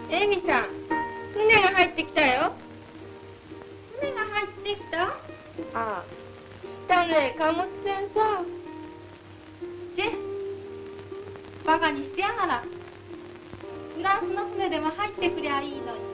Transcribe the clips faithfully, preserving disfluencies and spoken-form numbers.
エミさん、船が入ってきたよ。船が入ってきた？ああ、来たね、貨物船さ。チェ、バカにしてやがら。フランスの船でも入ってくりゃいいのに。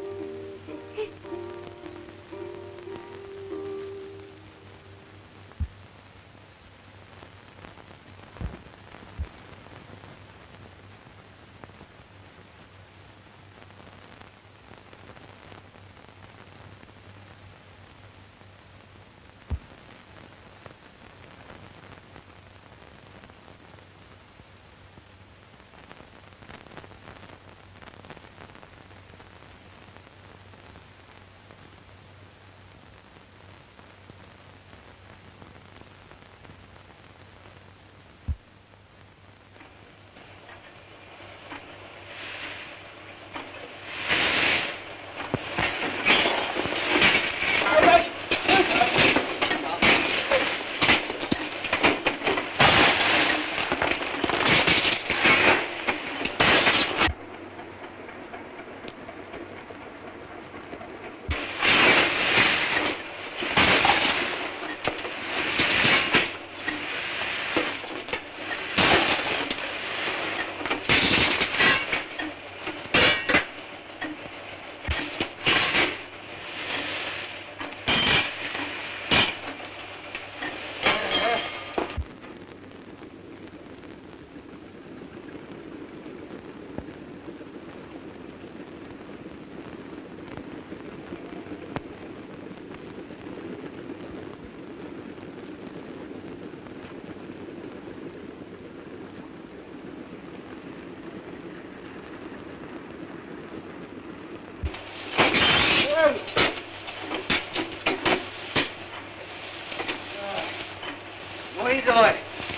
もういいぞおい。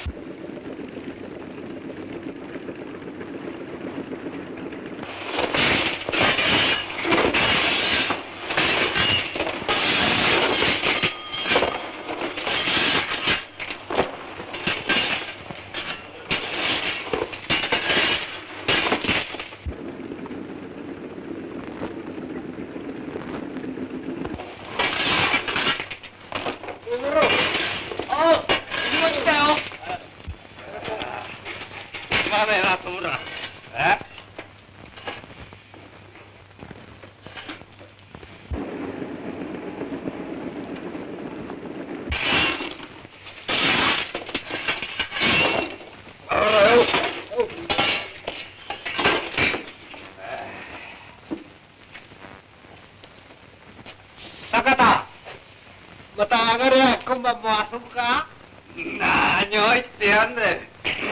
また上がれや、今晩も遊ぶか？何を言ってやんねん。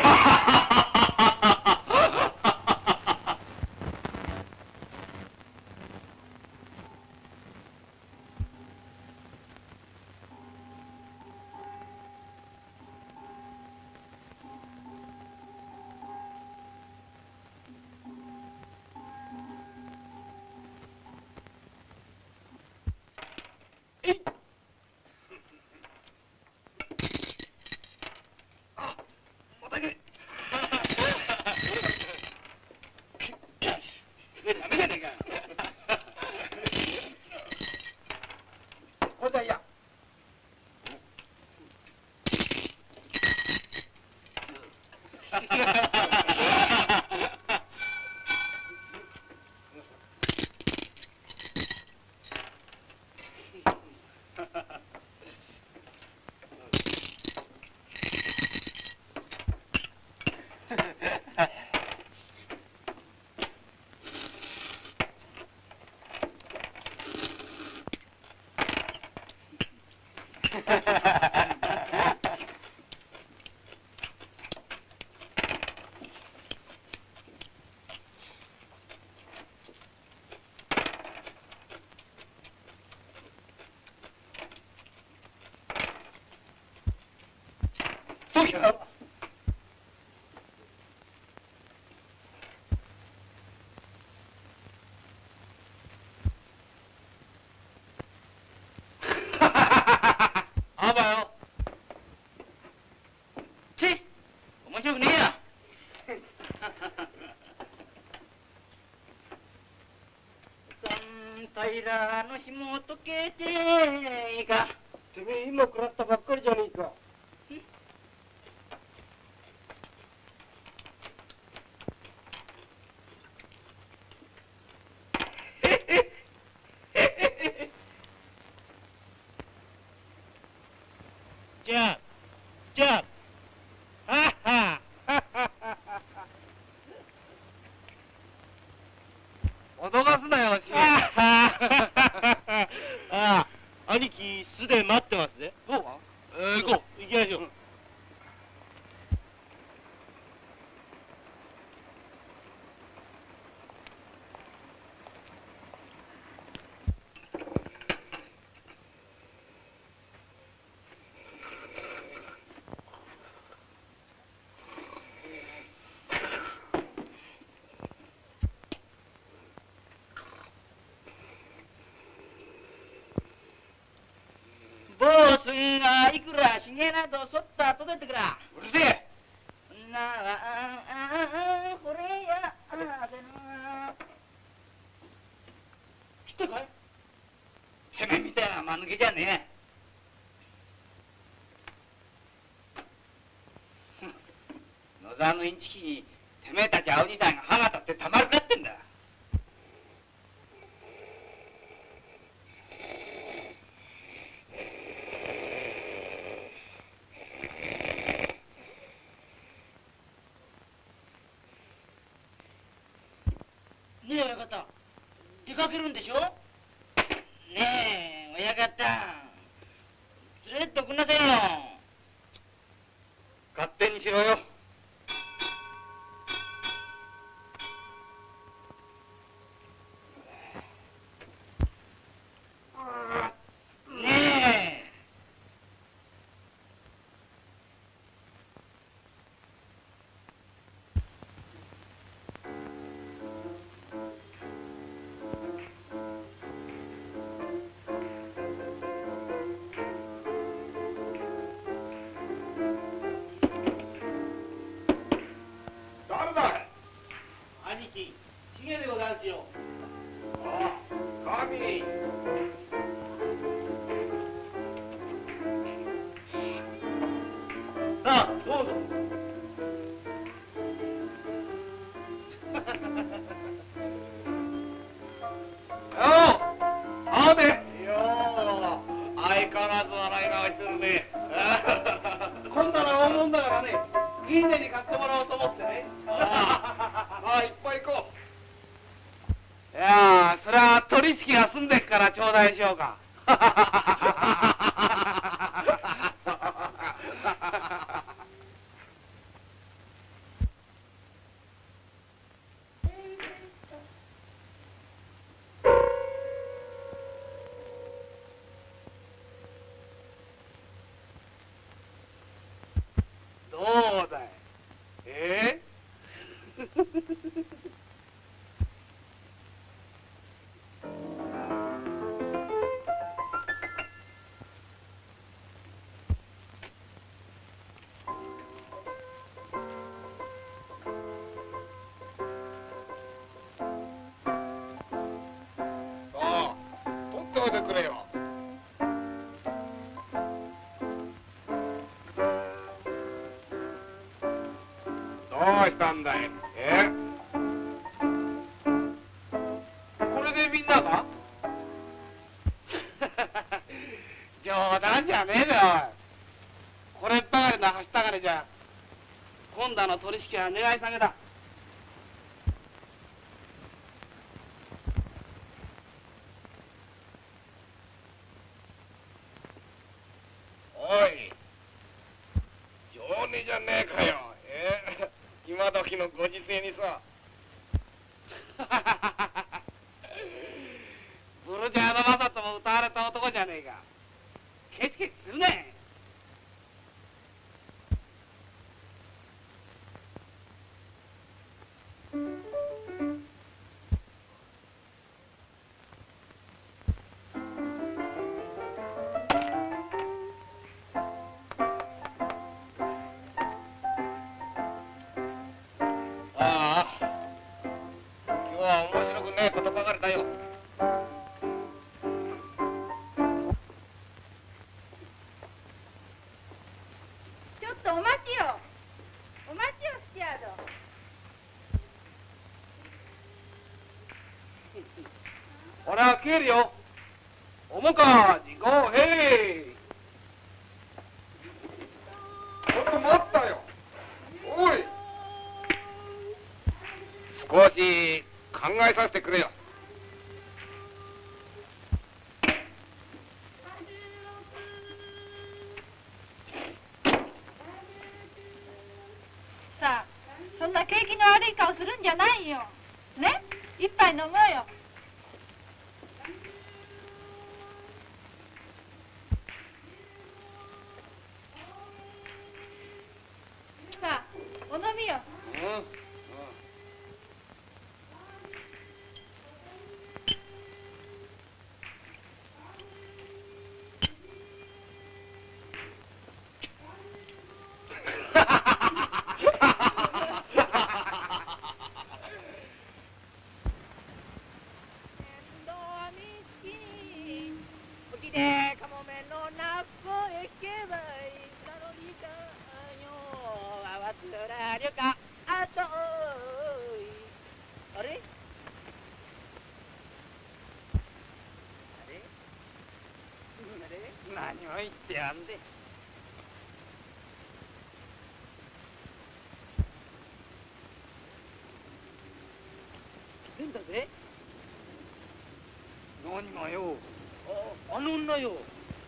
どうしたあばよ。ち面白くねえや。 間の日も溶けていいか。 てめえ今食らったばっかりじゃねえか。 じゃあ、じゃあ、はっは脅かすなよ、し。 ああ、兄貴、巣で待ってますね。 そうか。 えー、行こう、行きましょう。うんボスがいくらしげなどそったと出てくら。 うるせえ。 なあ、これやあでな。来たかい？ てめえみたいな間抜けじゃねえ。野沢のインチキにてめえたち青兄さんが歯が立ってたまるかってんだ。 ねえ親方、出かけるんでしょ？ねえ親方、連れてっておくんなさいよ。 勝手にしろよ。 ねえ。 誰だい。 兄貴、しげでござんすよ。 ああ、神。 さあ、どうぞ。 よう、あめ。よう、相変わらず笑い顔してるね。 今度の大物だからね、いいねに買ってもらおうと思ってね。 ああ、いっぱい行こう。いやー、それは取引が済んでっから頂戴しようか。どうだい。えそう取っておいてくれよ。どうしたんだい。えこれでみんなか。冗談じゃねえだよ。これっぱかりのはしたがりじゃ今度の取引は願い下げだ。おい、情ねじゃねえかよ。えー、今時のご時世にさ。ブルジャーのマサとも歌われた男じゃねえか。ケチケチするね。ああ、 お待ちよ。お待ちよ、スキャード。 俺は帰るよ。おもかじごへい。 ちょっと待ったよ。おい。少し考えさせてくれよ。 さあ、そんな景気の悪い顔するんじゃないよ。ね、一杯飲もうよ。さあ、お飲みよ。 うん。 何を言ってやんで。来てんだぜ。何がよ。あ、あの女よ。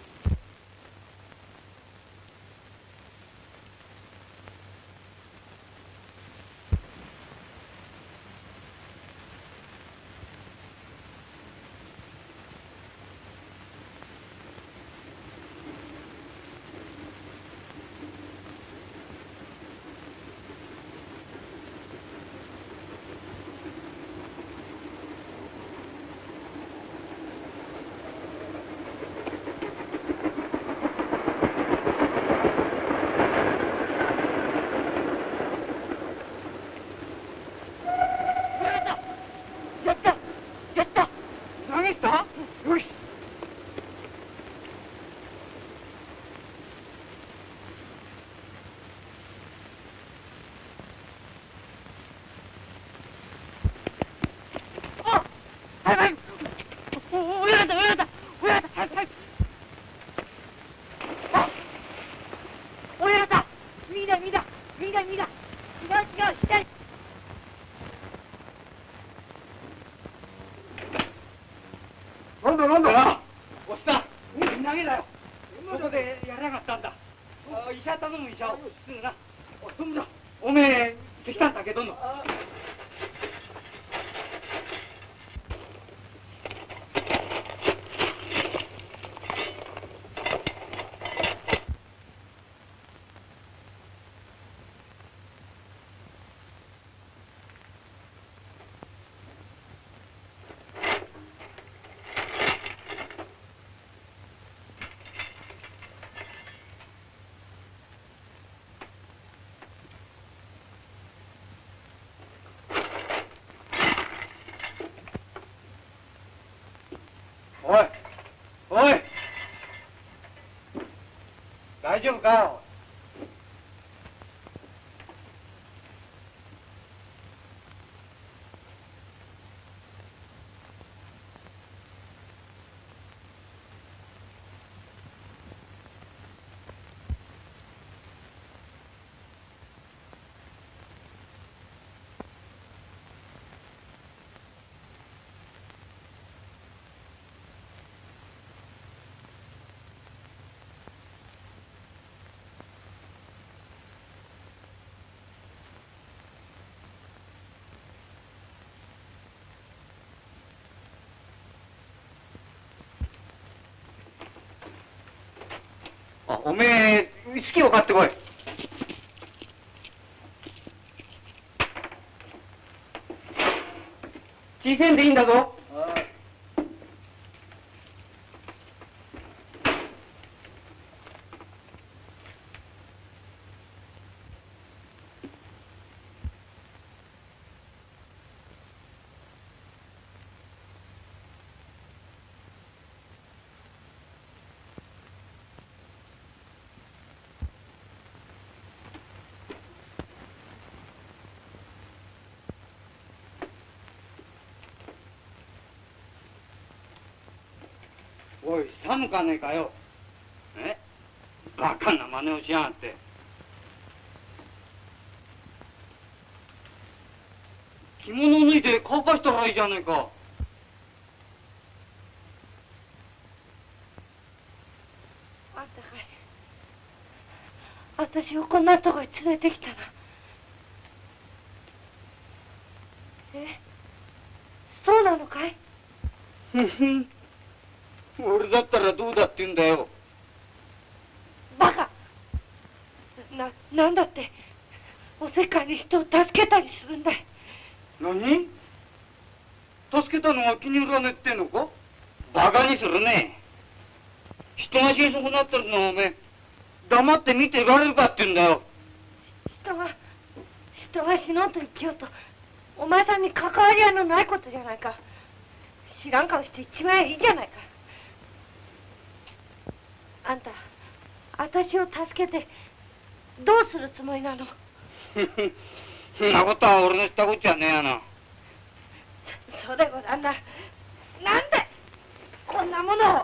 なんだなんだ。 おっさん、投げだよ。ここでやらなかったんだ。あ、医者頼む医者を。すぐな。おい、そんだ。おめえ、できたんだけどの。おい、おい、大丈夫か。あ、おめえ、ウイスキーを買ってこい。小せんでいいんだぞ。 おい、寒かねえかよ。えバカな真似をしやがって。着物を脱いで乾かしたらいいじゃねえか。 あんたかい私をこんなとこに連れてきたな。えそうなのかい？ ふふん俺だったらどうだって言うんだよ。 バカな、なんだっておせっかいに人を助けたりするんだい。 何？助けたのが気に入らねえってんのか？バカにするね。人が死に損なってるのをおめえ黙って見ていられるかって言うんだよ。 人が人が死のうと生きようとお前さんに関わり合いのないことじゃないか。知らん顔して一番いいじゃないか。あんた私を助けてどうするつもりなの？ そんなことは俺のしたことじゃねえやな。 それごらんな。なんでこんなものを。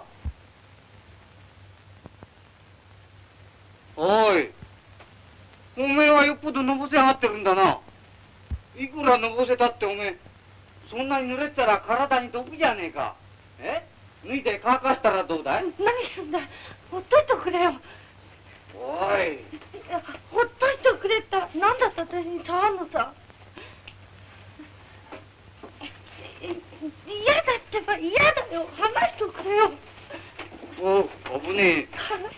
おい、おめえはよっぽどのぼせはってるんだな。いくらのぼせたっておめえそんなに濡れてたら体に毒じゃねえか。え脱いで乾かしたらどうだい？ 何すんだい。ほっといてくれよ。 おい、 いやほっといてくれったら何だって私に触るのさ。嫌だってば嫌だよ。話してくれよ。 おう、危ねえ。 話して。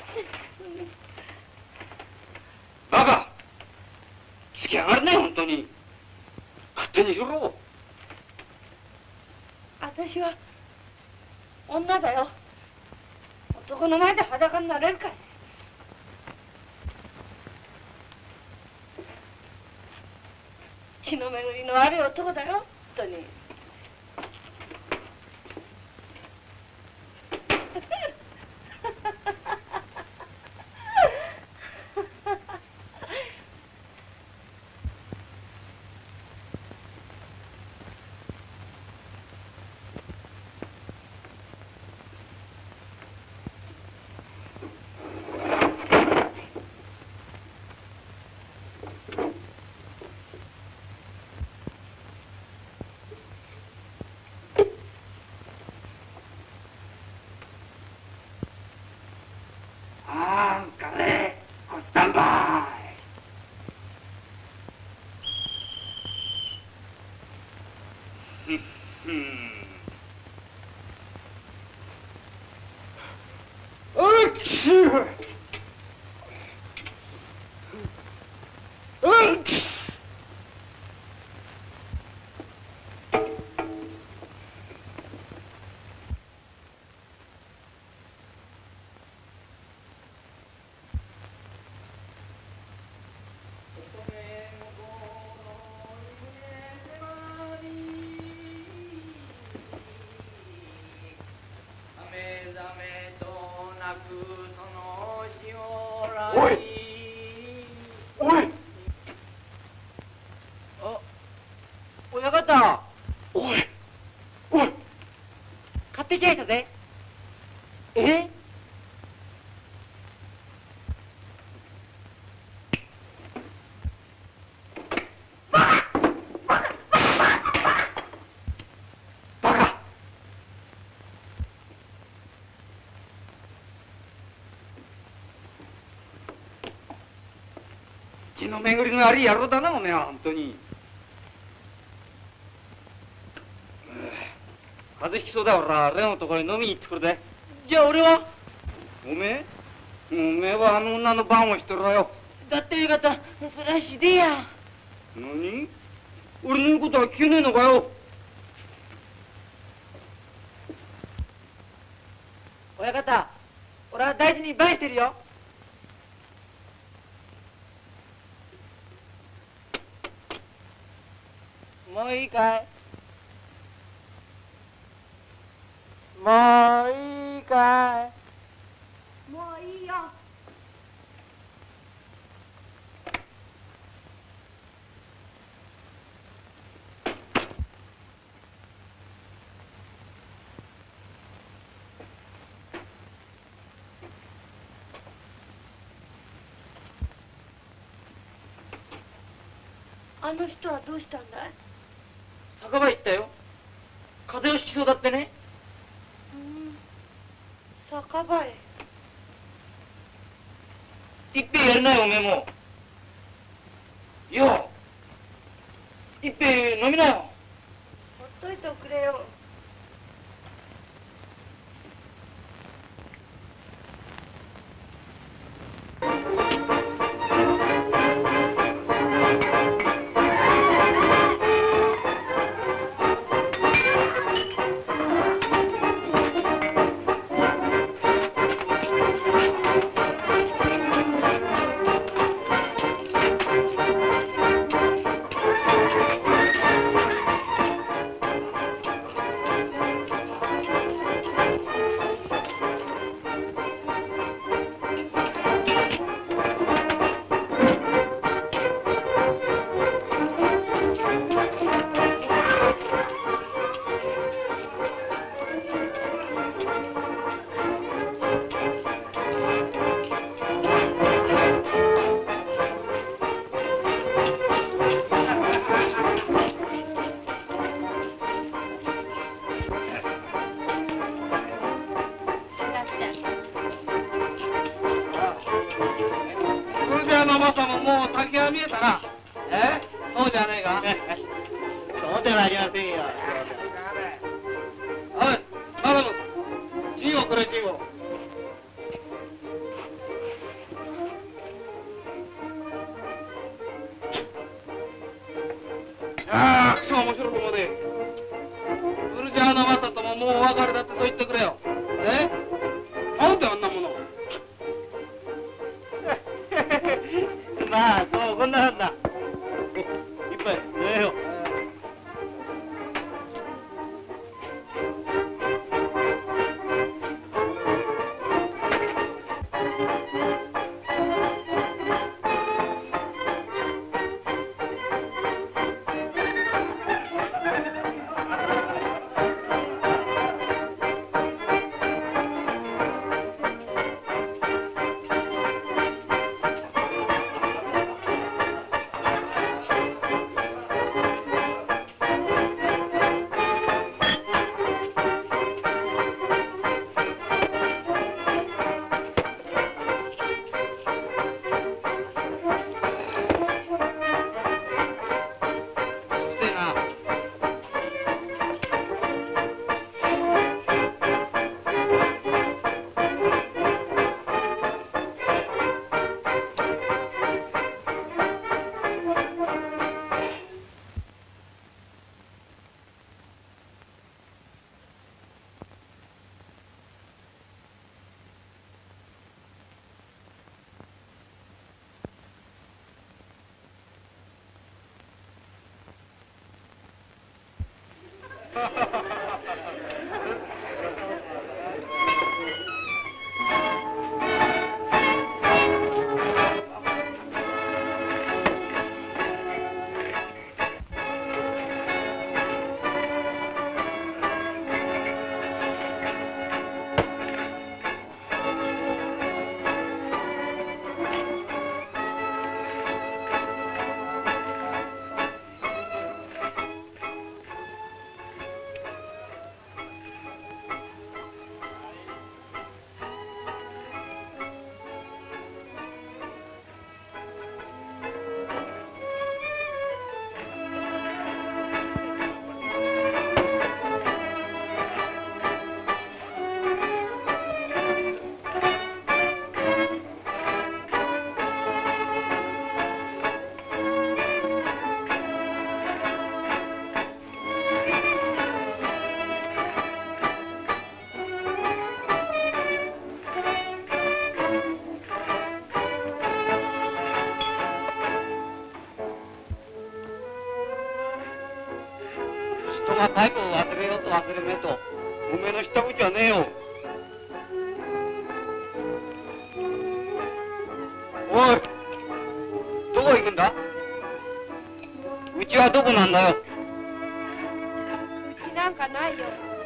バカつきやがるね本当に。勝手にしろ。 私は女だよ。男の前で裸になれるかい。血の巡りの悪い男だよ本当に。 あんかねこったんばい。ふんおっきゅうおっきゅうおいおいあ、親方、 おいおい買ってきやしたぜ。え？ バカ血の巡りの悪い野郎だなおめえは本当に。風邪ひきそうだから例のところに飲みに行ってくるぜ。 じゃあ俺は？ おめえおめえはあの女の番をしとろよ。 だって親方、それはひでえや。 何？俺の言うことは聞けねえのかよ。 親方、俺は大事に番してるよ。もういいかい？もういいかい？ もういいよ。 あの人はどうしたんだい？ 酒場行ったよ。風邪をひきそうだってね。 うん、酒場へ。 いっぺんやるなよ、おめえも。いや、いっぺん飲みなよ。 ほっといておくれよ。 タイプを忘れようと忘れめえと、おめえの知ったことじゃねえよ。おい、どこ行くんだ？うちはどこなんだよ。 うちなんかないよ。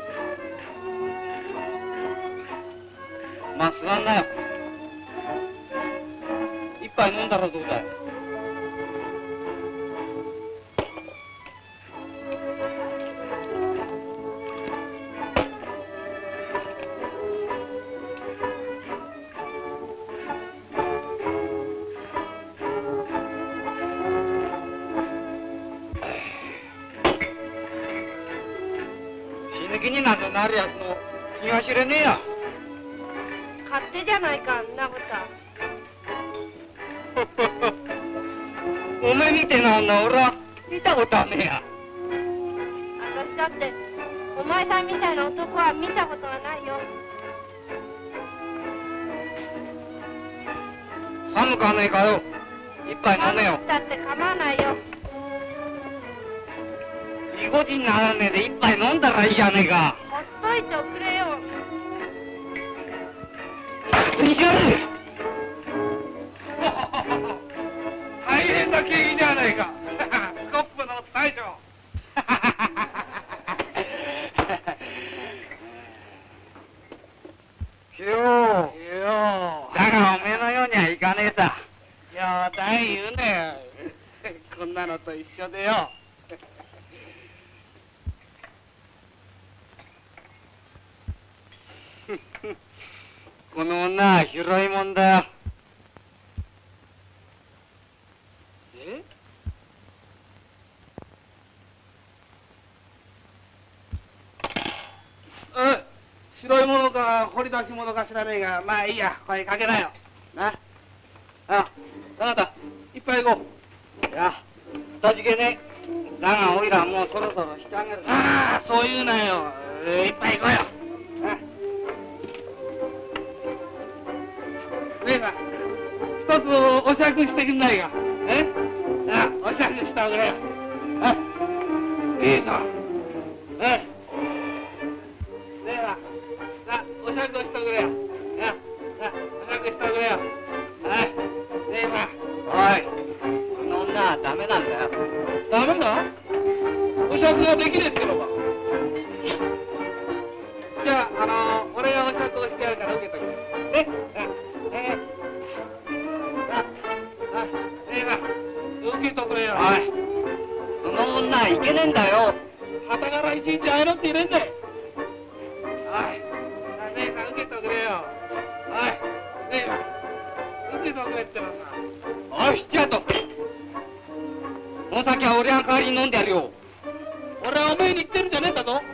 まあ、座んなよ。一杯飲んだらどうだい。 気になるなるやつの気が知れねえや。 勝手じゃないか、んなこと。 おめえみてえな女、俺は見たことはねえや。 私だって、お前さんみたいな男は見たことはないよ。 寒かねえかよ。一杯飲めよ。 だって構わないよ。 意固地にならねえで一杯飲んだらいいじゃねえか。 ほっといておくれよ。 何しやる。 大変な景気じゃないか。スコップの大将。 よう。だがおめえのようにはいかねえさ。 冗談言うなよ。こんなのと一緒でよ。 この女は広いもんだよ。 え？うん、白いものか掘り出し物か知らねえが、まあいいや、声かけなよ。な。あ、あなた、一杯行こいや、かたじけねえ。だがおいらもうそろそろしてあげる。 ああ、そう言うなよ。一杯行こうよ。ねえさん、一つお酌してくんないか。え？あ、お酌しておくれよ。あ、 姉さん。 ええ。ねえさん、さ、お酌しておくれよ。な、な、お酌しておくれよ。はい、ねえさん。 おい、この女はダメなんだよ。 ダメだ？お酌ができねえってのか。じゃあ、あのー、俺がお酌をしてやるから受けとけ。ね？あ、ええ。あ、あ、ねえさん、受けとくれよ。 おい、その女はいけねえんだよ。 はたから一日会えろって言えねえんだよ。おい、ねえさん受けとくれよ。おい、ねえさん、受けとくれってのさ。 おい、しっちゃと。この先は俺が代わりに飲んでやるよ。 俺はお前に言ってるんじゃねえんだぞ。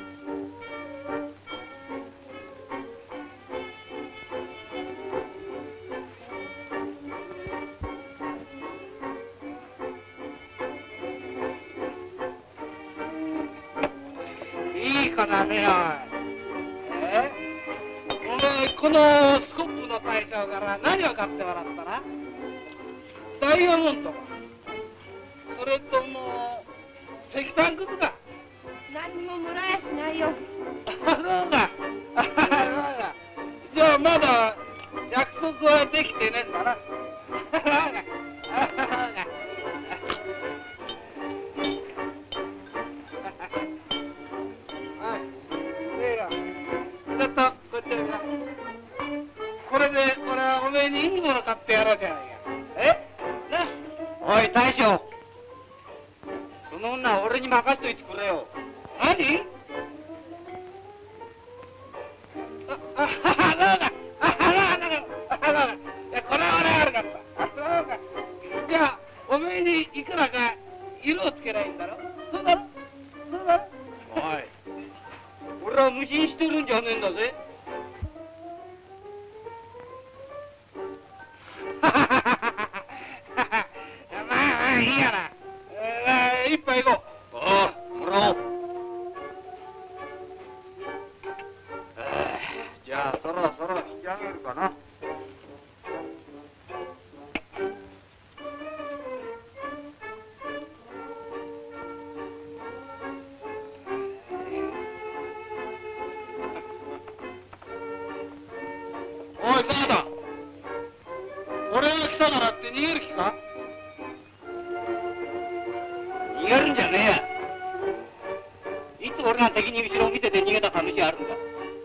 いいかなね、おい。え？お前、このスコップの大将から何を買ってもらったな？ダイヤモンドか。それとも、石炭くずか。 何ももらやしないよ。 あ、そうか。あ、そうか。じゃあまだ約束はできてねえんだな。そうか。あ、そうか。はい。ねえよ。ちょっとこっちへな。これで俺はおめえにいいもの買ってやろうじゃないか。え？な？ おい、大将。その女は俺に任せといてくれよ。 何？あ、あ、そうか。あ、そうか。あ、そうか。いや、これは俺悪かった。あ、そうか。じゃあ、おめえにいくらか色をつけりゃいいんだろ？そうだろ？そうだろ？ おい、俺は無心してるんじゃねえんだぜ。 まあまあいいやな。えー、一杯行こう。 ああ、もらおう。じゃあ、そろそろ引き上げるかな。 おい、沢田。俺が来たからって逃げる気か？ 逃げるんじゃねえや。いつ俺が敵に後ろを見せて逃げた試あるんだ。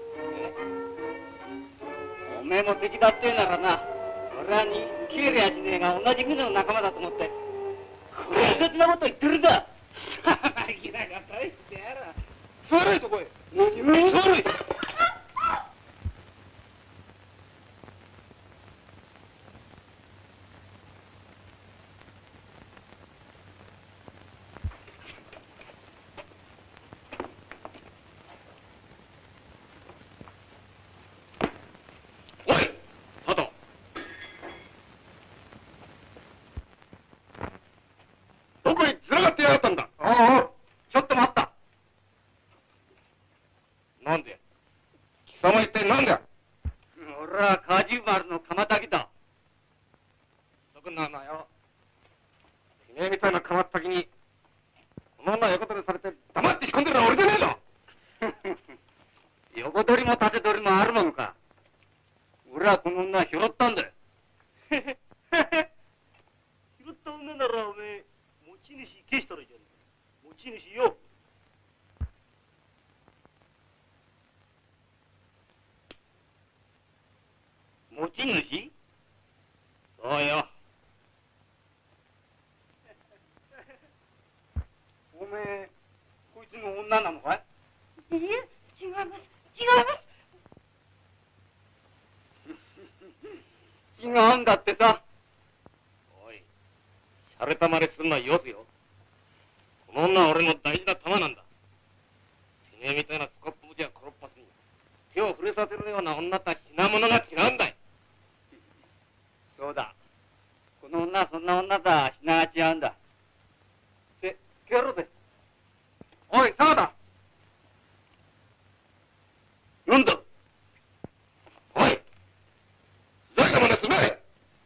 おめえも敵だってえならな、俺はに消えりゃしねえが同じ船の仲間だと思って、これは別なこと言ってるんだ。 きなが大してやら。座れそこへ。 何座れ。 ねえみたいな変わった気にこの女横取りされて黙って仕込んでるのは俺じゃねえぞ。 横取りも縦取りもあるものか。俺はこの女拾ったんだよ。 拾った女ならおめえ持ち主消したらいいじゃねえか。持ち主よ。 持ち主？ そうよ。 おめえこいつの女なのかい？ いいえ、違います。違います。 違うんだってさ。 おい、しゃれたまねするのはよすよ。この女は俺の大事な玉なんだ。てめえみたいなスコップぶちやコロッパスに手を触れさせるような女とは品物が違うんだよ。 そうだ。この女はそんな女とは品が違うんだ。せ、ケロで。 おい、沢田。 なんだ？ おい、ふざけたまねすんなよ。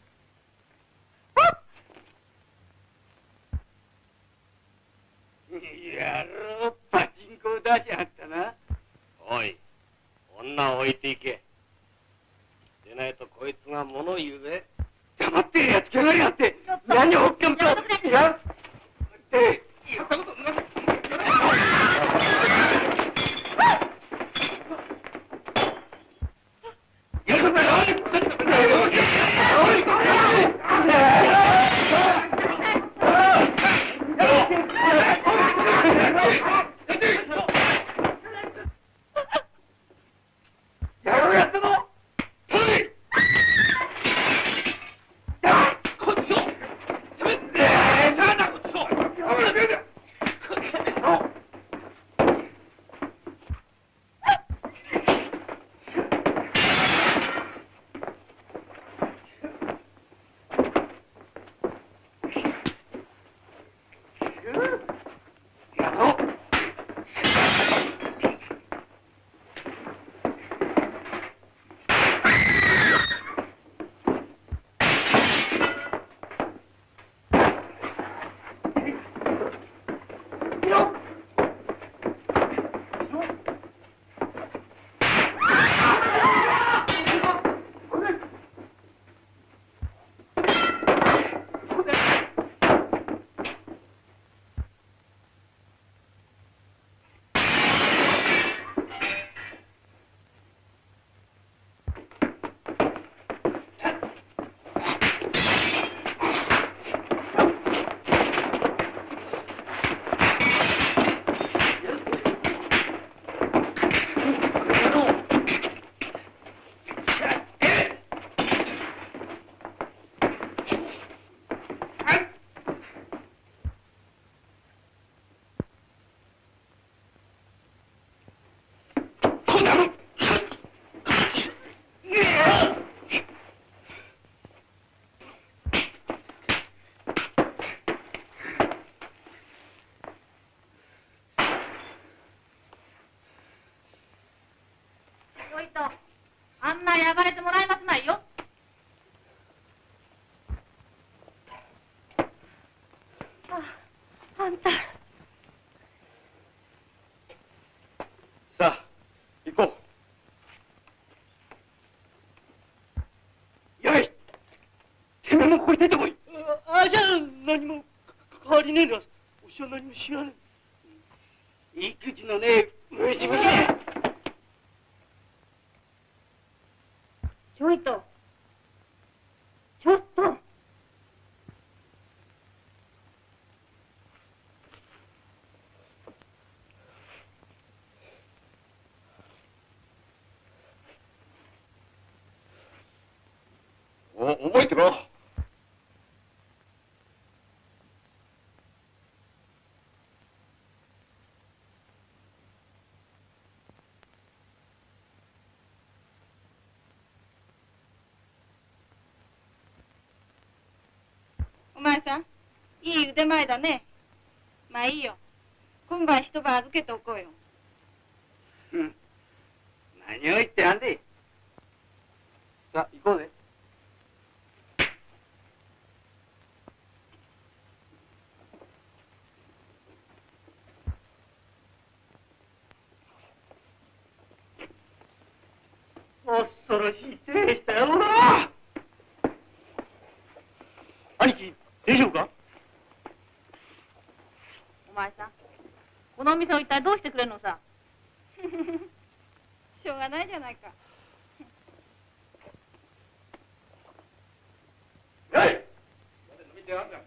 やろう、パチンコを出しやがったな。 おい、女を置いていけ。でないとこいつが物を言うぜ。 黙ってやっつけやがって。 ちょっと何をほっけんと。 やめてくれいや、って言ったことない。やるなよ。やろうやったの。 ちょいと、あんなに暴れてもらえますまいよ。あ、あんた。 さあ、行こう。よい。てめえもここに出てこい。 ああじゃあ何も変わりねえんだ。おしは何も知らねえ。育児のねえ、上地娘。 ちょいと。ちょっと。 お、覚えてろ。 お前さん、いい腕前だね。まあいいよ。今晩一晩預けておこうよ。 うん。何を言ってやんで。さあ、行こうぜ。 恐ろしい手でしたよな。 兄貴、大丈夫か？ お前さん、このお店を一体どうしてくれるのさ。しょうがないじゃないか。 はい。見てあんじゃん。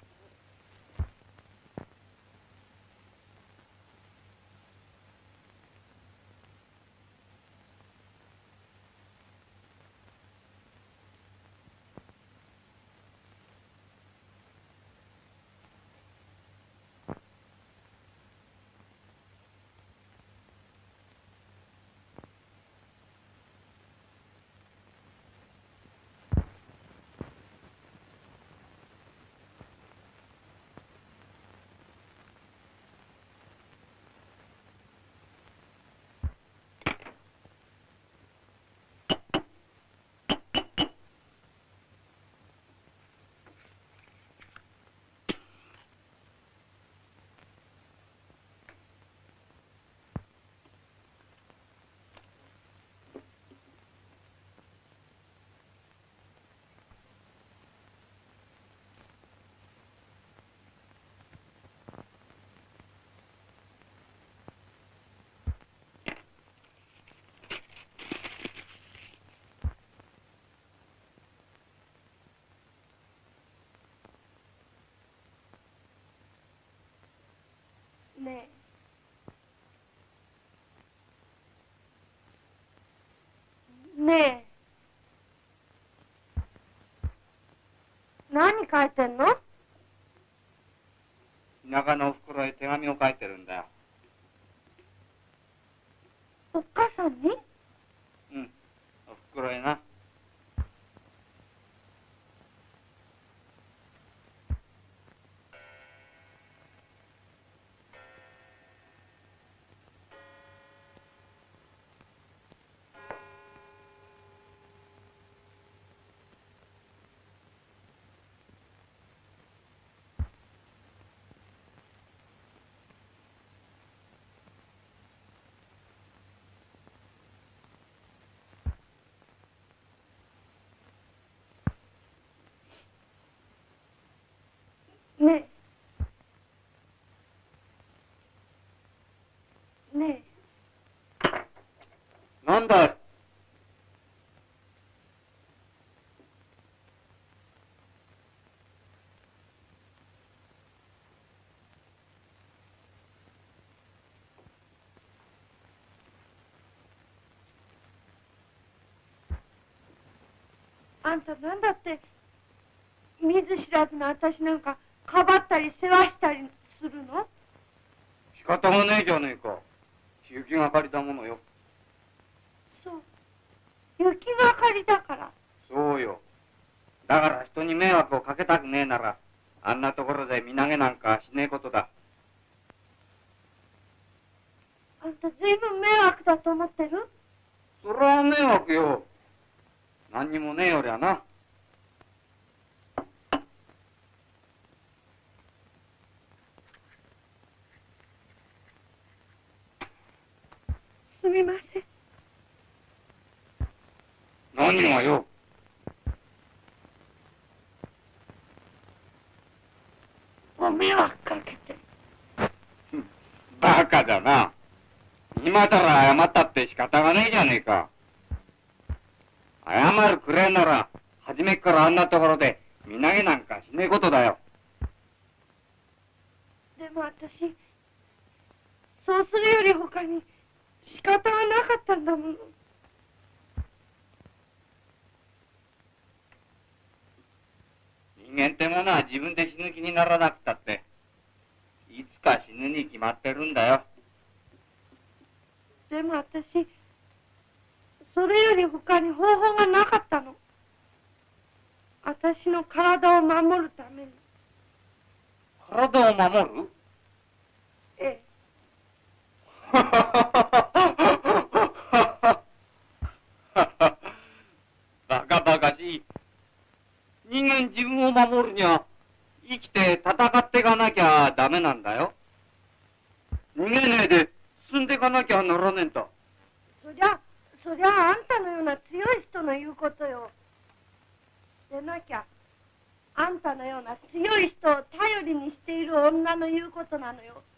ねえ。ねえ。何書いてんの？ 田舎のおふくろへ手紙を書いてるんだよ。 お母さんに？ うん、おふくろへな。 ねえ。ねえ。 なんだい？ あんたなんだって見ず知らずの私なんかかばったり世話したりするの？ 仕方がねえじゃねえか。雪がかりだものよ。 そう。雪がかりだから。 そうよ。だから人に迷惑をかけたくねえなら、あんなところで身投げなんかしねえことだ。 あんたずいぶん迷惑だと思ってる？ そりゃ迷惑よ。何にもねえよりゃな。 すみません。 何がよ。 ご迷惑かけて。 バカだな。今さら謝ったって仕方がねえじゃねえか。謝るくれえなら、初めっからあんなところで身投げなんかしねえことだよ。 でも私、そうするより他に仕方がなかったんだもの。 人間ってものは自分で死ぬ気にならなくたって、いつか死ぬに決まってるんだよ。 でも私、それより他に方法がなかったの。私の体を守るために。 体を守る？ ええ。 バカバカしい。人間自分を守るには生きて戦っていかなきゃダメなんだよ。逃げねえで進んでいかなきゃならねえんだ。 そりゃ、 そりゃああんたのような強い人の言うことよ。でなきゃあんたのような強い人を頼りにしている女の言うことなのよ。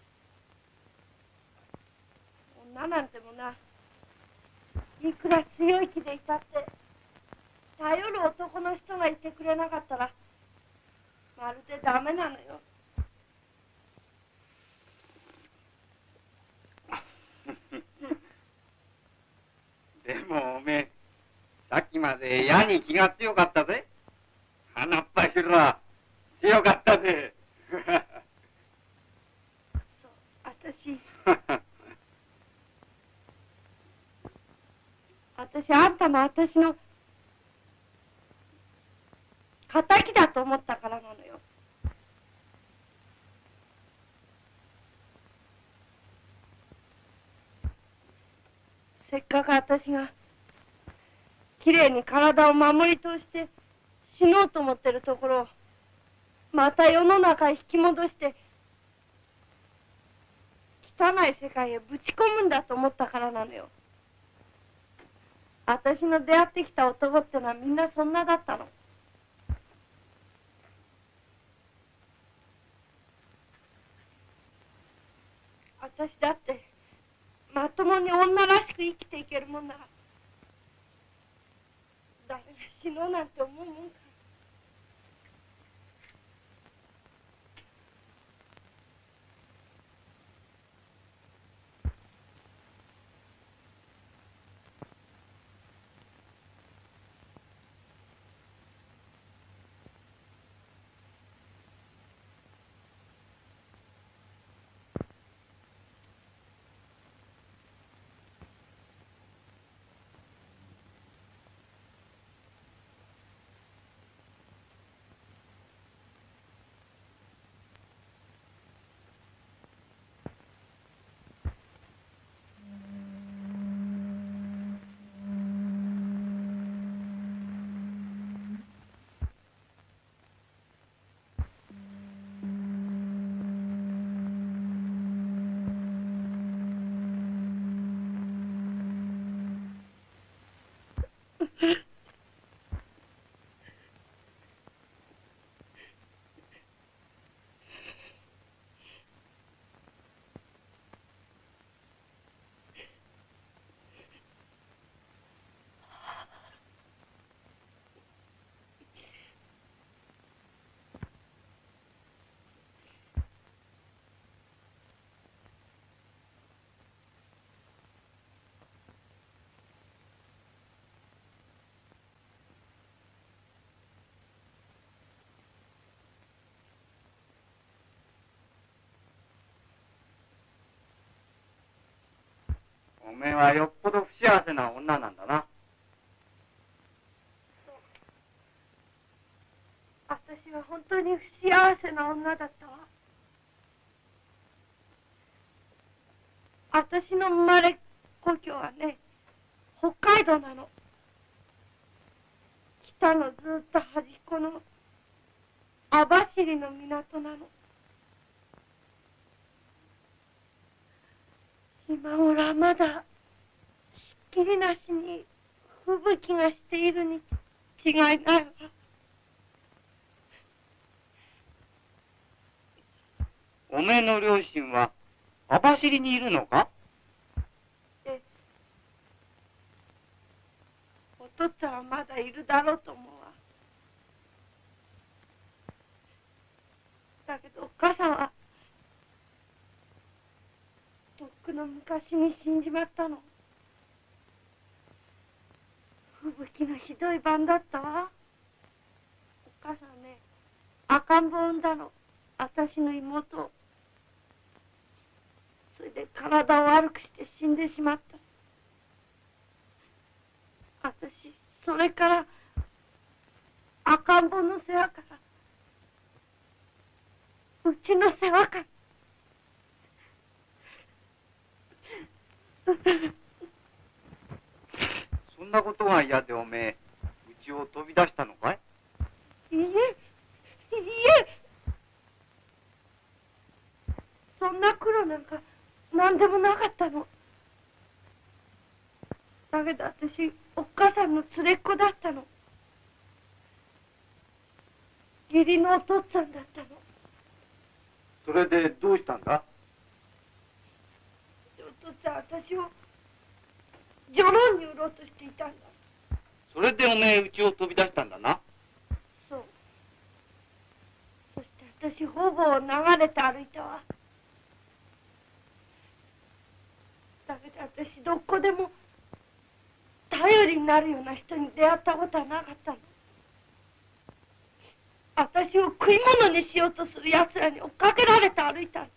女なんてもないくら強い気でいたって頼る男の人がいてくれなかったらまるでダメなのよ。 でもおめえさっきまで矢に気が強かったぜ。鼻っ柱は強かったぜ。 そう私私あんたも私の敵だと思ったからなのよ。せっかく私がきれいに体を守り通して死のうと思ってるところをまた世の中へ引き戻して汚い世界へぶち込むんだと思ったからなのよ。私の出会ってきた男ってのはみんなそんなだったの。私だってまともに女らしく生きていけるもんなら誰が死のうなんて思うもんか。 おめえはよっぽど不幸せな女なんだな。 そう。私は本当に不幸せな女だったわ。私の生まれ故郷はね、北海道なの。北のずっと端っこの網走の港なの。今頃はまだしっきりなしに吹雪がしているに違いないわ。 おめえの両親は網走にいるのか？ ええ。お父っつぁんはまだいるだろうと思うわ。だけどお母さんはとっくの昔に死んじまったの。吹雪のひどい晩だったわ。お母さんね、赤ん坊を産んだの。私の妹を。それで体を悪くして死んでしまった。私それから赤ん坊の世話からうちの世話からそんなことが嫌でおめえうちを飛び出したのかい？ いいえ、いいえ。そんな苦労なんか何でもなかったの。 だけど私おっかさんの連れっ子だったの。義理のお父っつぁんだったの。 それでどうしたんだ？ お父っつぁん私を女郎に売ろうとしていたんだ。 それでおめえうちを飛び出したんだな。 そう。そして私ほぼ流れて歩いたわ。だけど私どこでも頼りになるような人に出会ったことはなかったの。私を食い物にしようとする奴らに追っかけられて歩いたの。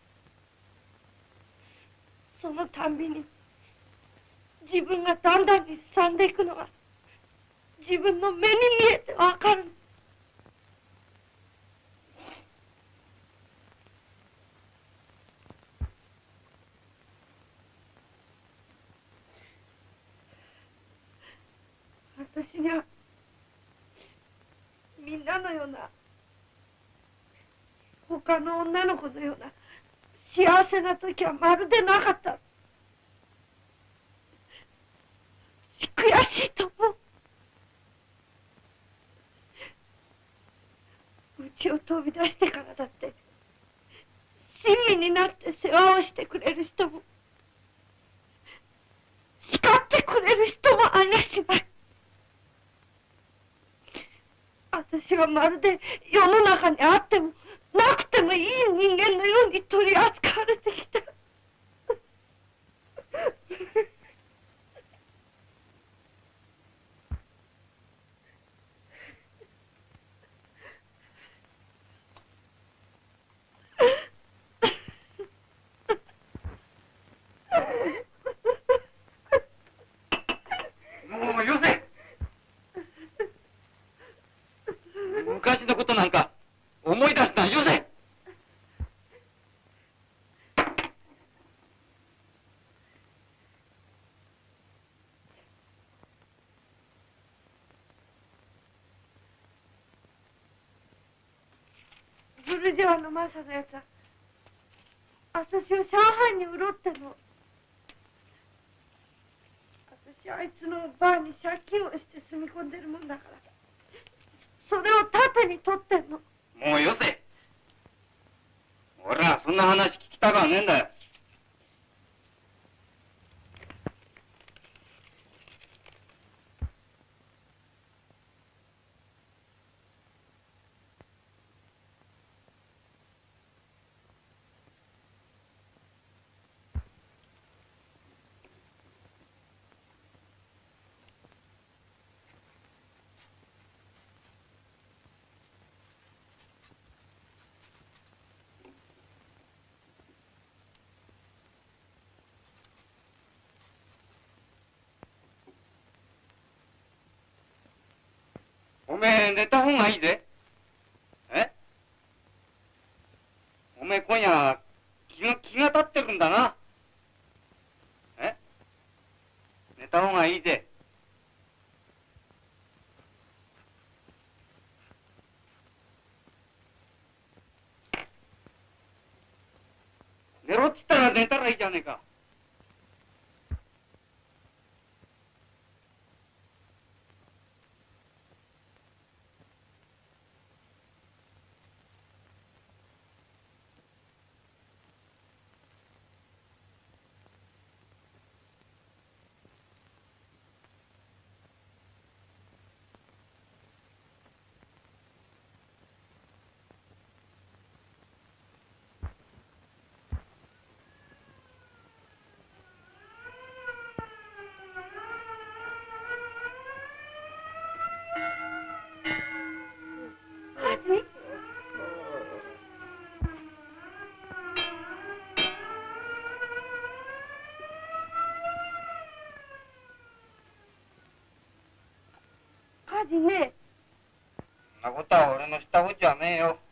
そのたんびに自分がだんだんにすさんでいくのが自分の目に見えてわかるの。私にはみんなのような他の女の子のような幸せな時はまるでなかった。悔しいと思う。うちを飛び出してからだって親身になって世話をしてくれる人も叱ってくれる人もありゃしない。私はまるで世の中にあってもなくてもいい人間のように取り扱われてきた。 もうよせ。昔のことなんか思い出すな、よせ。 ブルジョワのマサのやつは私を上海に売ろうっての。私あいつのバーに借金をして住み込んでるもんだからそれを盾に取ってんの。 もうよせ。俺はそんな話聞きたくはねえんだよ。おめえ寝た方がいいぜ。え？おめえ今夜気が気が立ってるんだな。え？寝た方がいいぜ。寝ろっつったら寝たらいいじゃねえか。 火事ね。 そんなことは俺のしたことじゃねえよ。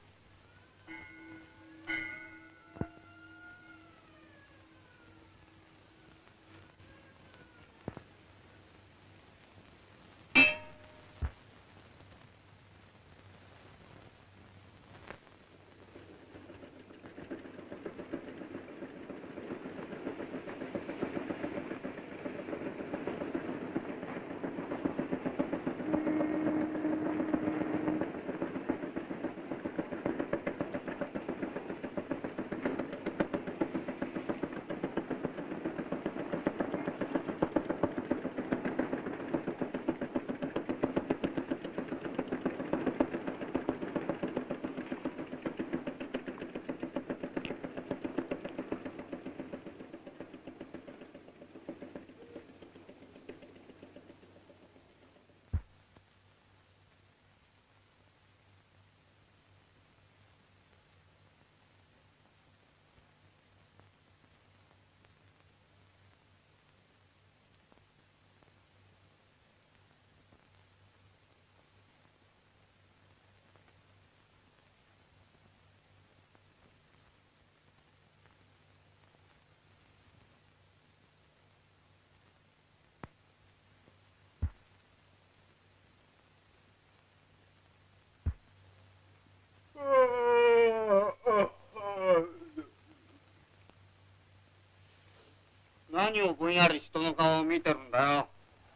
何をぼんやり人の顔を見てるんだよ。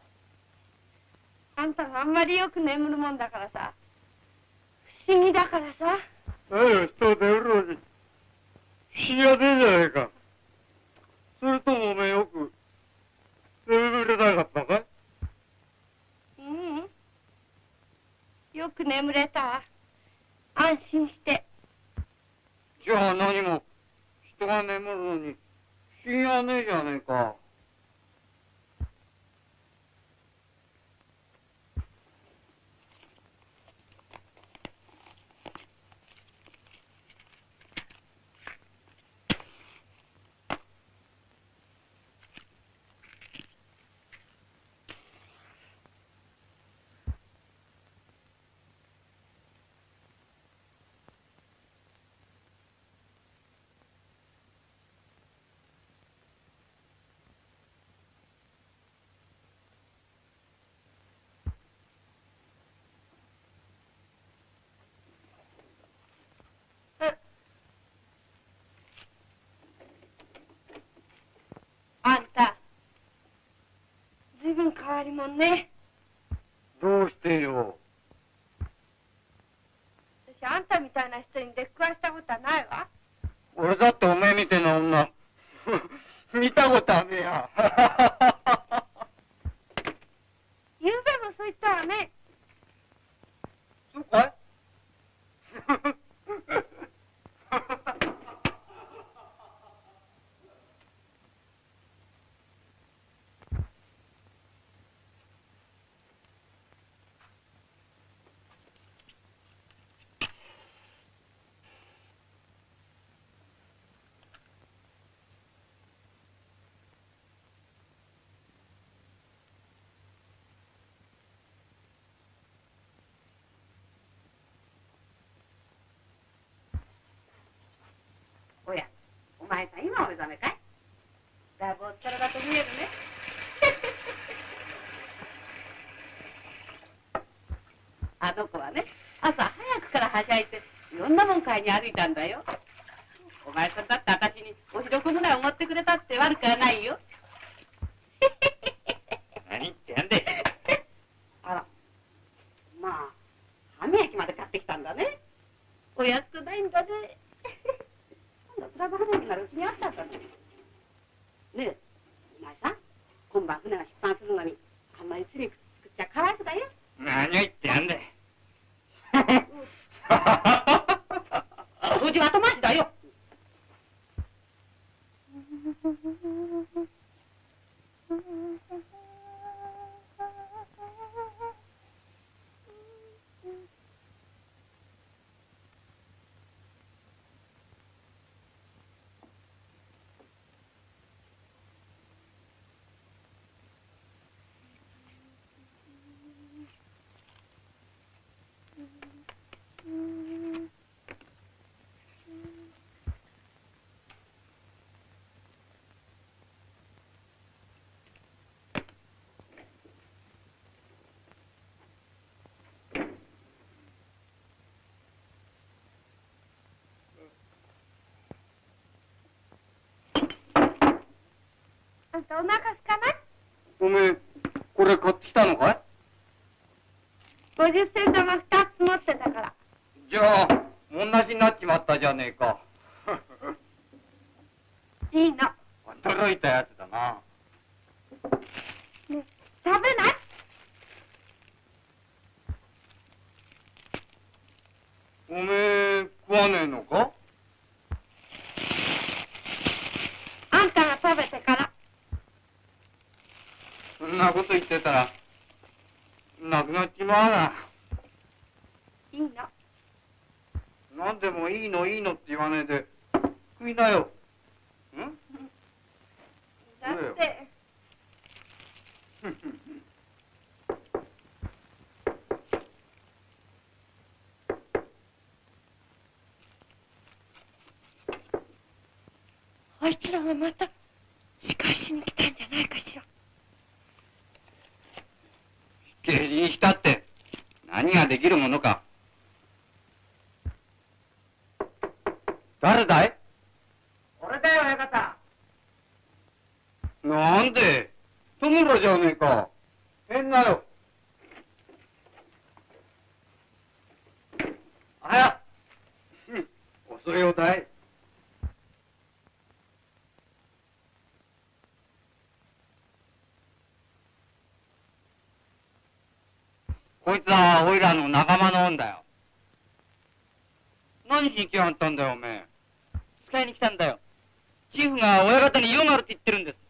あんたがあんまりよく眠るもんだからさ。不思議だからさ。 何を人を眠るのに不思議がねえじゃねえか。それともおめえよく眠れなかったかい？ ううん。よく眠れたわ。安心して。 じゃあ何も人が眠るのに不思議はねえじゃねえか。 あんた、ずいぶん変わりもんね。 どうしてよ。 私、あんたみたいな人に出くわしたことはないわ。 俺だっておめえみてえな女見たことはねえや。 ゆうべもそう言ったわね。 そうかい？ おや、お前さん今お目覚めかい？だいぶおったらだと見えるね。あの子はね、朝早くからはしゃいでいろんなもん買いに歩いたんだよ。お前さんだって私におひろこぐらいおごってくれたって悪くはないよ。 何言ってやんで。 あら、まあ歯磨きまで買ってきたんだね。お安くないんだね。今度プラザ歯磨きならうちにあったんだね。ねえ、お前さん、今晩船が出版するのにあんまり罪作っちゃかわいそうだよ。 何を言ってやんで。 掃除は後回しだよ。あんたお腹すかない？ おめえ、これ買ってきたのかい？ ごじゅっせん玉ふたつ持ってたから。 じゃあ、同じになっちまったじゃねえか。 いいの。 驚いたやつだな。 ね、食べない？ おめえ、食わねえのか？ あんたが食べてから。 そんなこと言ってたら、なくなっちまうな。 いいの。 なんでもいいのいいのって言わねえで、食いなよ。ん？ だって。あいつらがまた仕返しに来たんじゃないかしら。 刑事にしたって何ができるものか。誰だい？ 俺だよ、親方。 な路じゃねえか。変なよ。あや、うん、恐れをたい。こいつはおいらの仲間の恩だよ。何しに来やがったんだよ、おめえ。 使いに来たんだよ。チーフが親方に用があるって言ってるんです。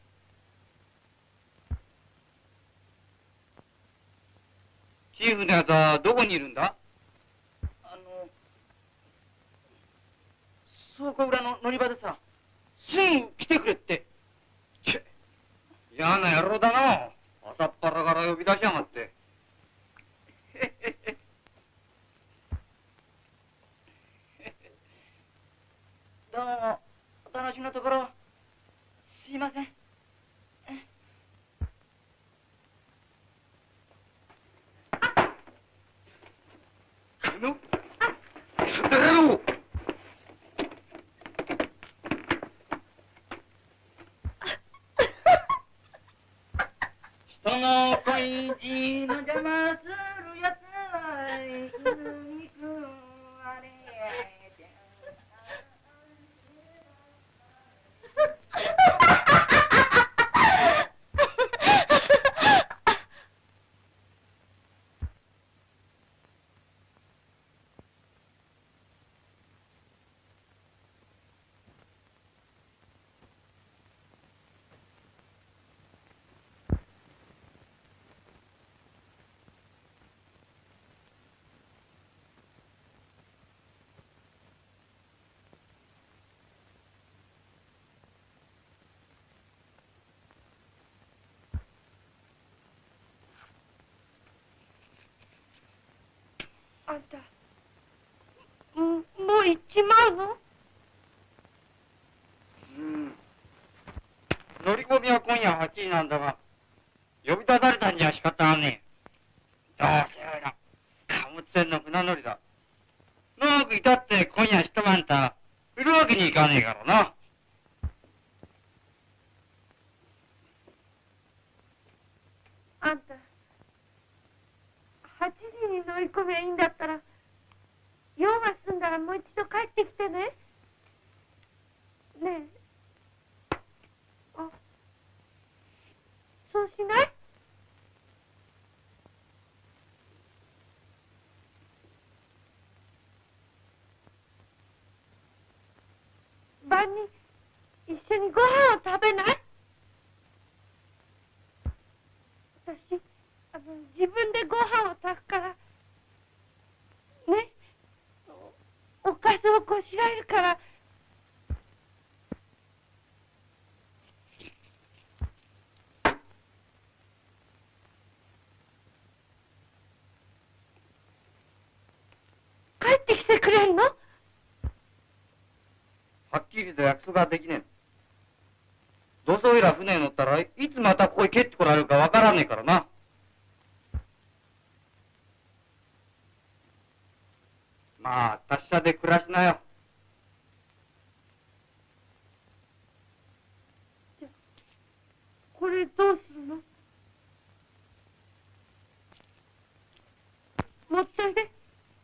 チーフのやつはどこにいるんだ？ あの、倉庫裏の乗り場でさ、すぐ来てくれって。 ちぇ、嫌な野郎だな。朝っぱらから呼び出しやがって。 どうも、お楽しみのところ、すいません。 この、そんな野郎！ 人の恋路の邪魔するやつは犬に食われてあんた、もう行っちまうの？ うん。乗り込みは今夜はちじなんだが、呼び出されたんじゃ仕方がねえ。どうせおいら、貨物船の船乗りだ。長くいたって今夜一晩たいるわけにいかねえからな。 あんた、はちじに乗り込みゃいいんだったら、用が済んだらもう一度帰ってきてね。ねえ。あ、そうしない？晩に一緒にご飯を食べない？私、あの、自分でご飯を炊くから、ね、おかずをこしらえるから、帰ってきてくれんの？ はっきりと約束はできねえ。どうせおいら船に乗ったらいつまたここへ帰ってこられるかわからねえからな。まあ達者で暮らしなよ。 じゃ、これどうするの？持っといで。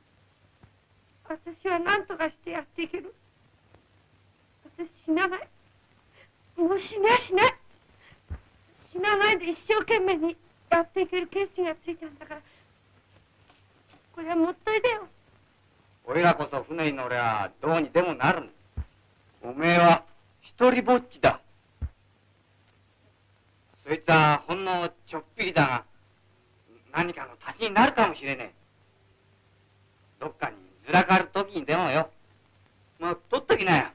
私は何とかしてやっていける。私死なない。もう死ねやしない。死なないで一生懸命にやっていける決心がついたんだから、これは持っといでよ。 おいらこそ船に乗りゃどうにでもなるんだ。おめえは一人ぼっちだ。そいつはほんのちょっぴりだが、何かの足しになるかもしれねえ。どっかにずらかる時にでもよ。まあ、取っときなよ。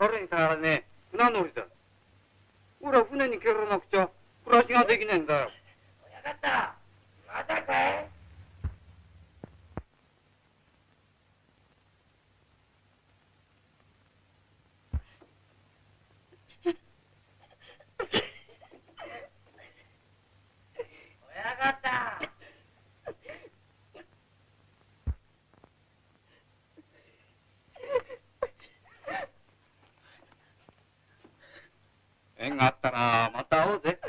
彼に頼らねえ船乗りだ。俺は船に蹴らなくちゃ暮らしができねえんだよ。 親方、まだかい？親方。 縁があったらまた会おうぜ。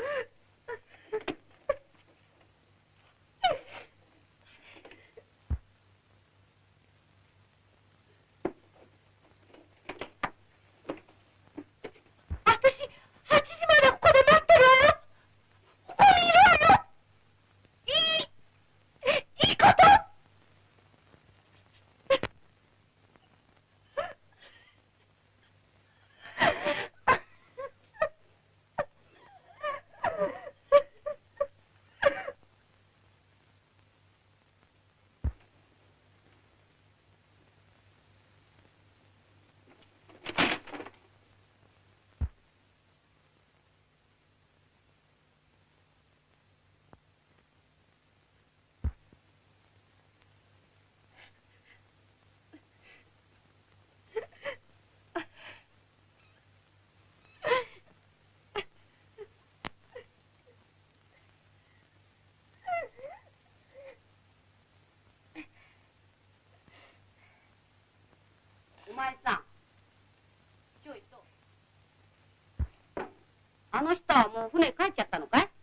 お前さん、ちょいと。あの人はもう船帰っちゃったのかい？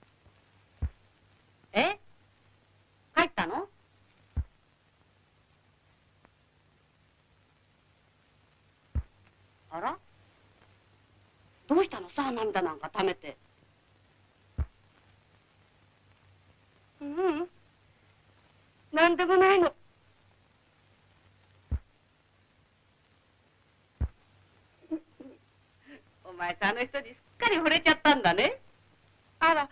え？帰ったの？あら？どうしたのさ、涙なんかためて。 ううん、なんでもないの。 お前さん、あの人にすっかり惚れちゃったんだね。 あら、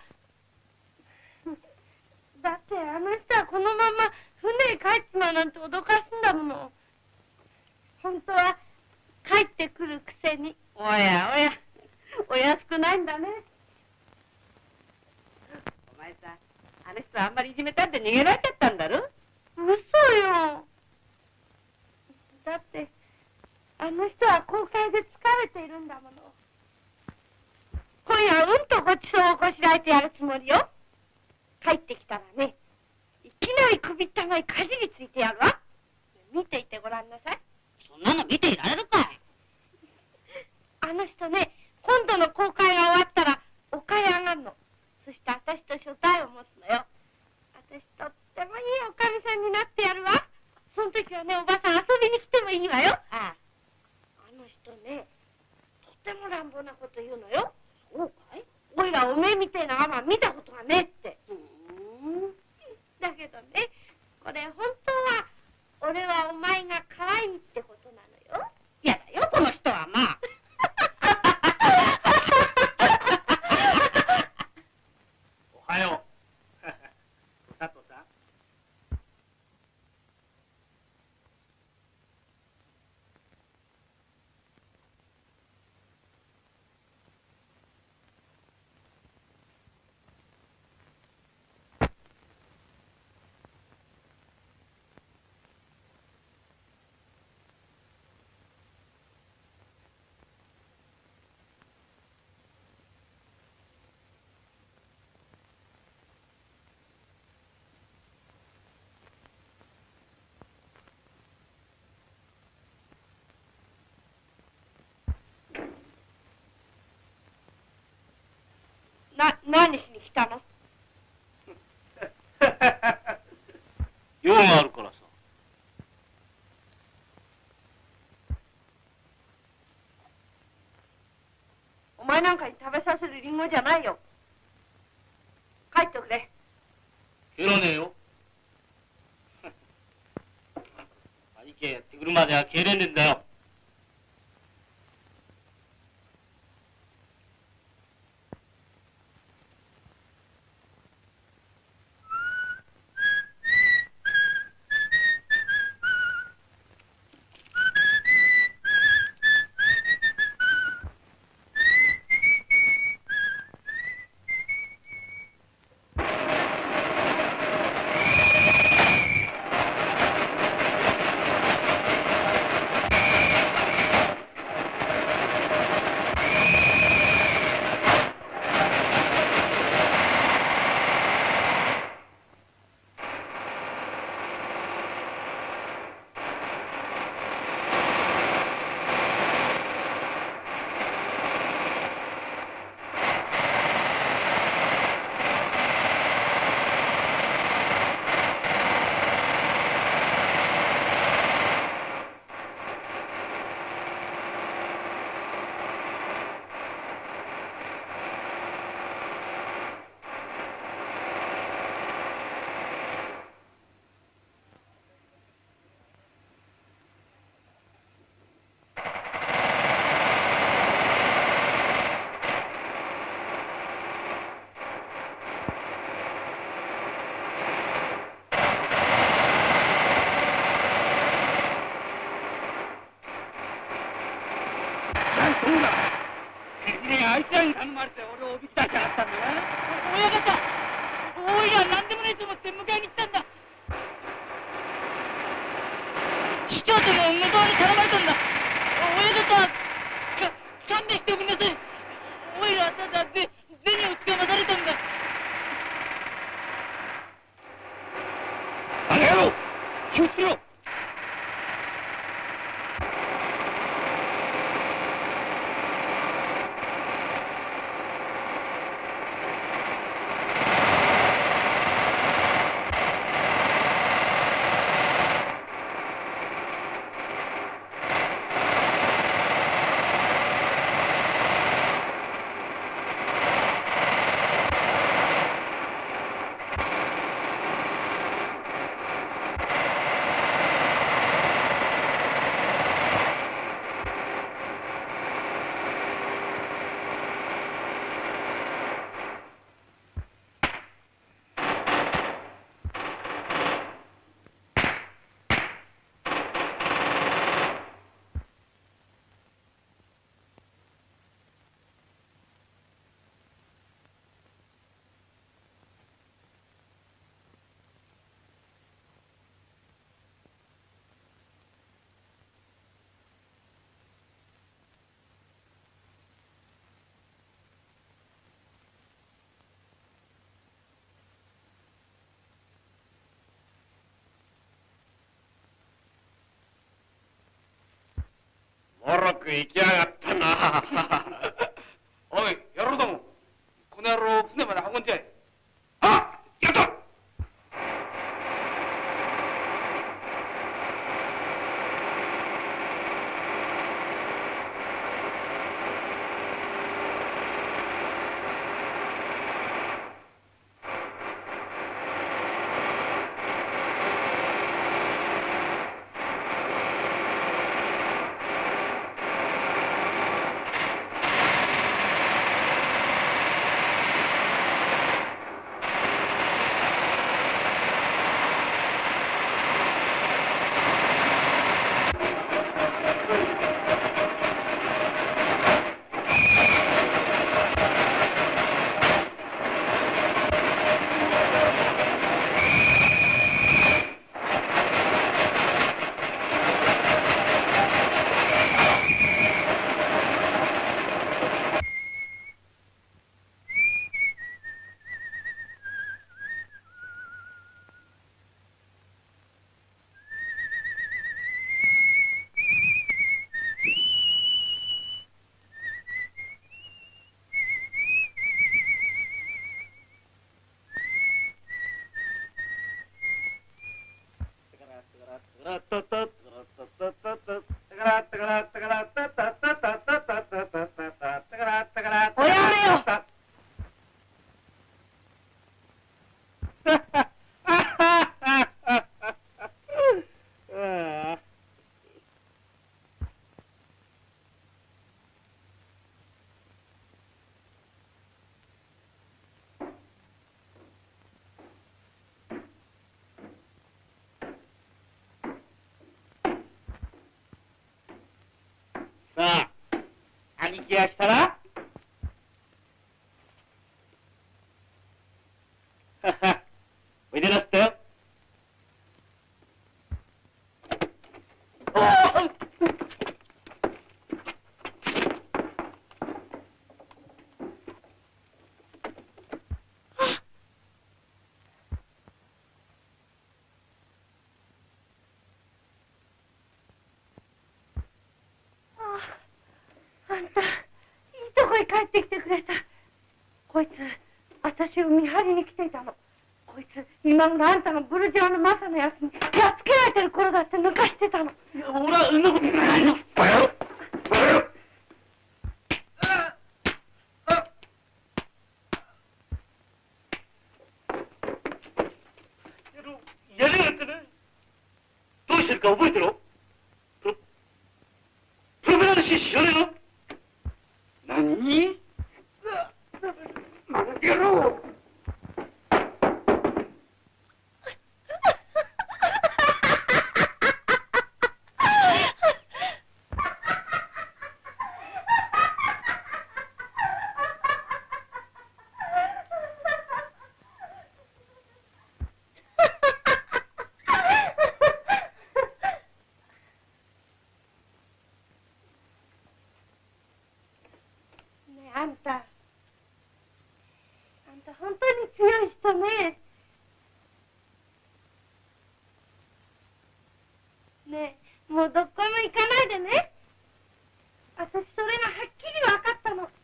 だってあの人はこのまま船へ帰っちまうなんて脅かすんだもの。本当は帰ってくるくせに。 おやおや、お安くないんだね。お前さん、あの人あんまりいじめたんで逃げられちゃったんだろ？ 嘘よ。だってあの人は航海で疲れているんだもの。今夜はうんとごちそうをこしらえてやるつもりよ。帰ってきたらね、いきなり首ったまにかじりついてやるわ。見ていてごらんなさい。 そんなの見ていられるかい？ あの人ね、今度の航海が終わったら丘へ上がるの。そして私と所帯を持つのよ。私とってもいいおかみさんになってやるわ。その時はね、おばさん遊びに来てもいいわよ。ああ、あの人ね、とっても乱暴なこと言うのよ。 そうかい？ おいらおめえみてえなアマ見たことがねえって。 うーん。 だけどね、これ本当は俺はお前が可愛いってことなのよ。 やだよ、この人はまあ。 おはよう。佐藤さん。 な、何しに来たの？ 用があるからさ。 お前なんかに食べさせるリンゴじゃないよ。帰っておくれ。 蹴らねえよ。兄貴やってくるまでは蹴れねえんだよ。 そうだ。ねえ、あいつらに頼まれて俺をおびき出しやがったんだな。 親方、おいら何でもねえと思って迎えに来たんだ。市長との向こうに頼まれたんだ。親方、か勘弁しておくんなさい。おいらただで銭をつかまされたんだ。 あの野郎、気をつけろ。 もろく行きやがったな。おい、野郎ども、この野郎を船まで運んじゃえ。あ、やった。 おやめよ。 さあ、兄貴が来たらはは、おいでなすったよ。 あんた、いいとこへ帰ってきてくれた。こいつ、私を見張りに来ていたの。こいつ、今頃あんたのブルジョワのマサのやつにやっつけられてる頃だって抜かしてたの。 いや、俺はそんなことないよ。バカ野郎、バカ野郎。やりやがってね。どうしてるか覚えてろ。プロ、プロペラのシ知らねえの？何？やろう。 あんた、あんた本当に強い人ね。ねえ、もうどっこいも行かないでね。私それがはっきり分かったの。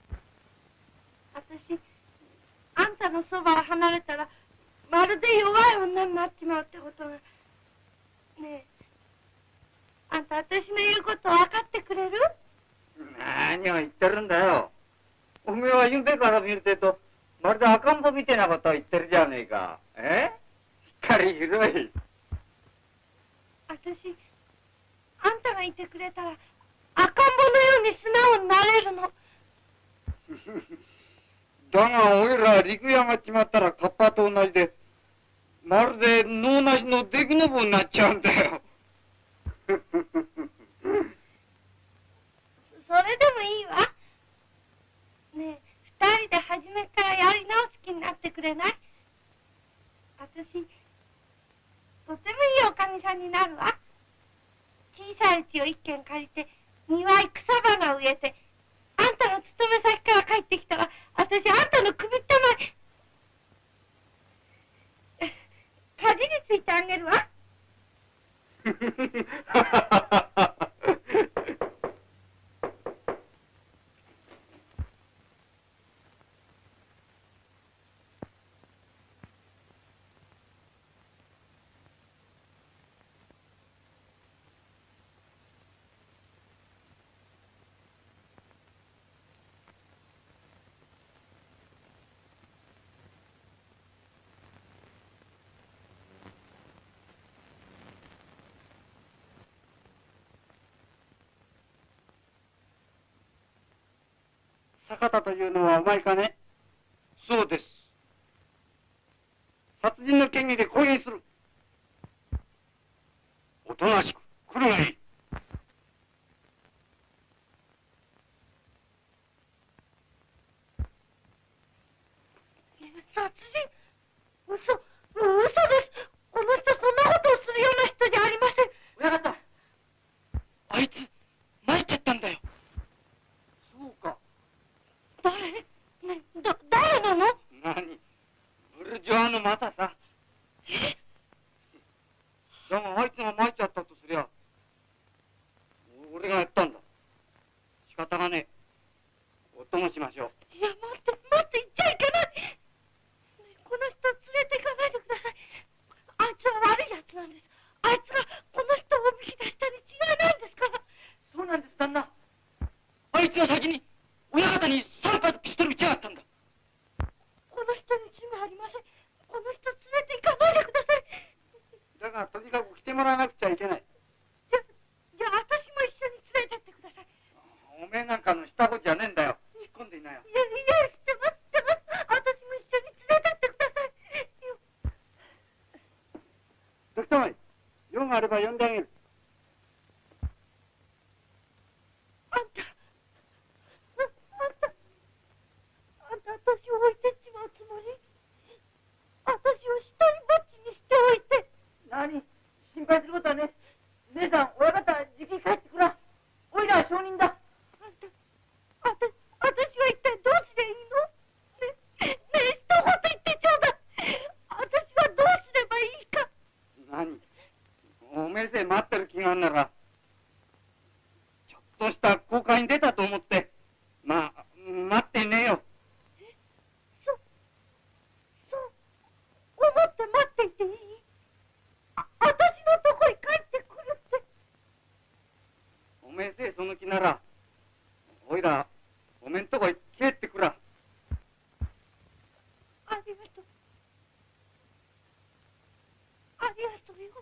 私、あんたのそばを離れたら、まるで弱い女になっちまうってことが。ねえ、あんた私の言うこと分かってくれる？ 何を言ってるんだよ。おめえはゆんべから見ると、まるで赤ん坊みたいなことを言ってるじゃねえか。え？しっかり広い。 私、あんたがいてくれたら、赤ん坊のように素直になれるの。 だが、おいら陸屋がっちまったらカッパと同じで、まるで脳なしのデクノボになっちゃうんだよ。 それでもいいわ。ねえ、二人で初めからやり直す気になってくれない？私、とてもいいおかみさんになるわ。小さいうちを一軒借りて、庭へ草花を植えて、あんたの勤め先から帰ってきたら、私あんたの首ったまえ、かじりついてあげるわ。 坂田というのはお前かね？そうです。殺人の嫌疑で抗議する。おとなしく来るがいい。 殺人？嘘、嘘です。この人そんなことをするような人じゃありません。 親方、あいつ参っちゃったんだよ。 そうか。 誰？ね、だ、誰なの？ 何？ブルジョアのマタさ。 え？ だがあいつが参っちゃったとすりゃ、俺がやったんだ。仕方がねえ。お供しましょう。 いや、待って、待って、行っちゃいけない。ね、この人連れて行かないでください。あいつは悪い奴なんです。あいつがこの人をおびき出したに違いないんですから。 そうなんです、旦那。あいつが先に親方に三発ピストル撃ちやがったんだ。 この人に罪ありません。この人連れて行かないでください。 だがとにかく来てもらわなくちゃいけない。 じゃ、じゃあ私も一緒に連れてってください。 おめえなんかのしたことじゃねえんだよ。引っ込んでいなよ。 いや、いや、知ってます、知ってます。私も一緒に連れてってください。 時たまに用があれば呼んであげる。 あんた、あ、あんた、あんた私を置いてっちまうつもり？私を一人ぼっちにしておいて。 何？心配することはね。姉さん、親方、じきに帰ってくら。おいらは証人だ。 あんた、あた、私は一体どうしていいの？ね、ねえ、一言言ってちょうだい。私はどうすればいいか。 何？おめえせ待ってる気があんなら、ちょっとした公開に出たと思って、まあ、待ってねえよ。 え、そ、そう思って待っていていい？あ、私のとこへ帰ってくるって。 おめえせその気なら、おいら、おめんとこへ帰ってくら。 ありがとう。ありがとうよ。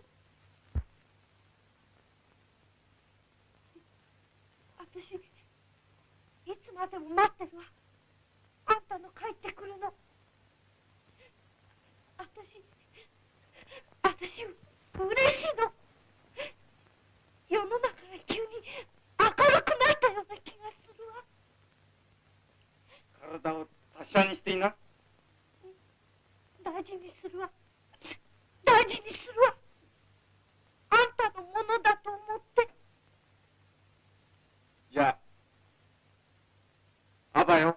私、いつまでも待ってるわ。あんたの帰ってくるの。私、私、嬉しいの。世の中が急に明るくなったような気がするわ。 体を達者にしていな。 大事にするわ。大事にするわ。あんたのものだと思って。 じゃあ、あばよ。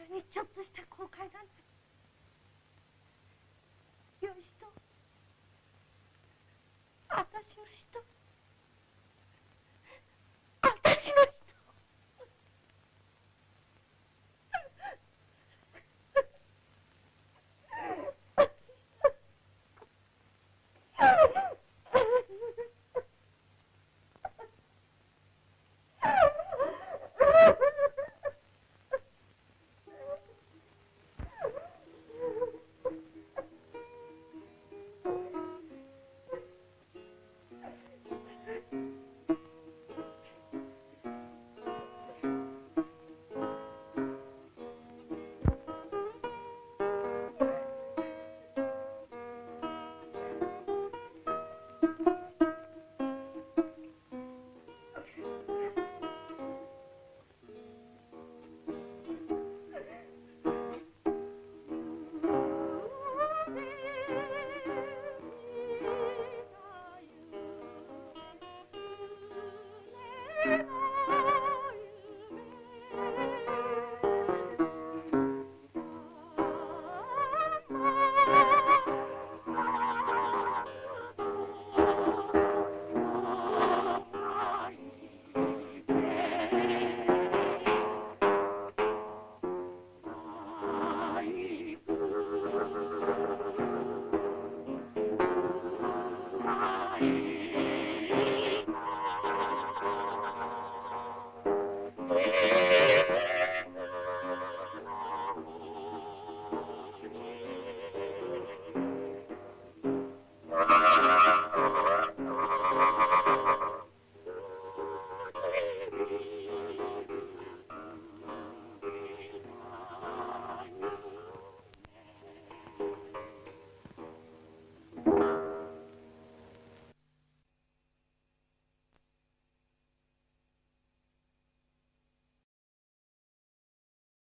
にちょっとした後悔なんて